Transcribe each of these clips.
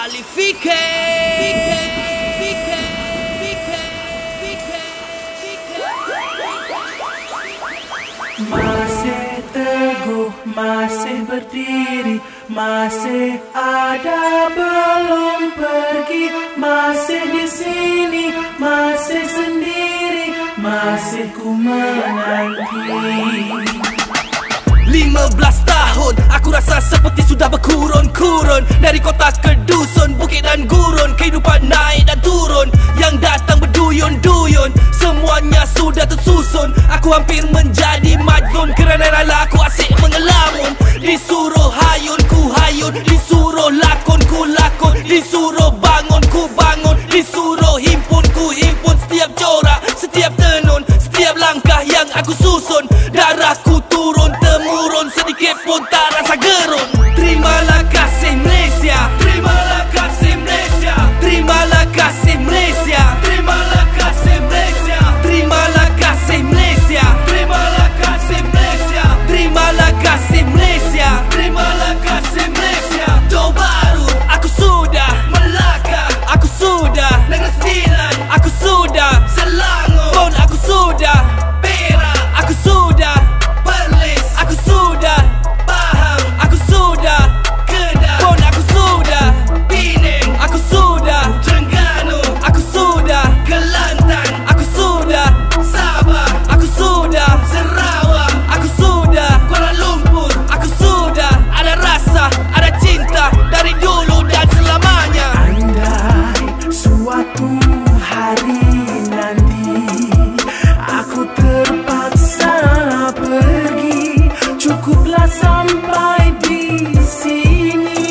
Masih teguh, masih berdiri, masih ada belum pergi, masih di sini, masih sendiri, masih ku menanti. 15 tahun, aku rasa seperti sudah berkurun-kurun. Dari kota ke dusun, bukit dan gurun, kehidupan naik dan turun, yang datang berduyun-duyun, semuanya sudah tersusun. Aku hampir menjadi majnun, kerana rala aku asyik mengelamun. Disuruh hayun, ku hayun, disuruh lakon, ku lakon, disuruh bangun, ku bangun, disuruh himpun, ku himpun. Setiap corak, setiap tenun, setiap langkah yang aku susun, darahku turun temurun, sedikit pun tak rasa gerun. Terimalah kasih Malaysia, terimalah kasih Malaysia, terimalah kasih Malaysia, terimalah kasih Malaysia, terimalah kasih Malaysia, terimalah kasih Malaysia, terimalah kasih Malaysia, terimalah kasih Malaysia. Johor Bahru, aku sudah Melaka, aku sudah Negeri Sembilan, aku sudah Selangor, pun aku sudah Perak, aku sudah Perlis, aku sudah Pahang, aku sudah Kedah, pun aku sudah Pening, aku sudah Terengganu, aku sudah Kelantan, aku sudah Sabah, aku sudah Sarawak, aku sudah Kuala Lumpur, aku sudah ada rasa, ada cinta dari dulu dan selamanya. Andai suatu hari nanti aku terpaksa pergi, cukuplah sampai di sini.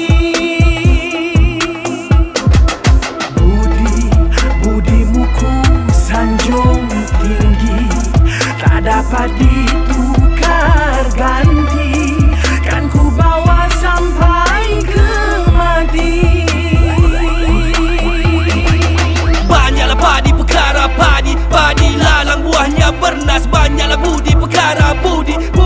Budimu ku sanjung tinggi, tak dapat ditukar ganti, kan ku bawa sampai ke mati. Banyaklah padi perkara padi, padi lalang buahnya bernas. Banyaklah budi perkara budi,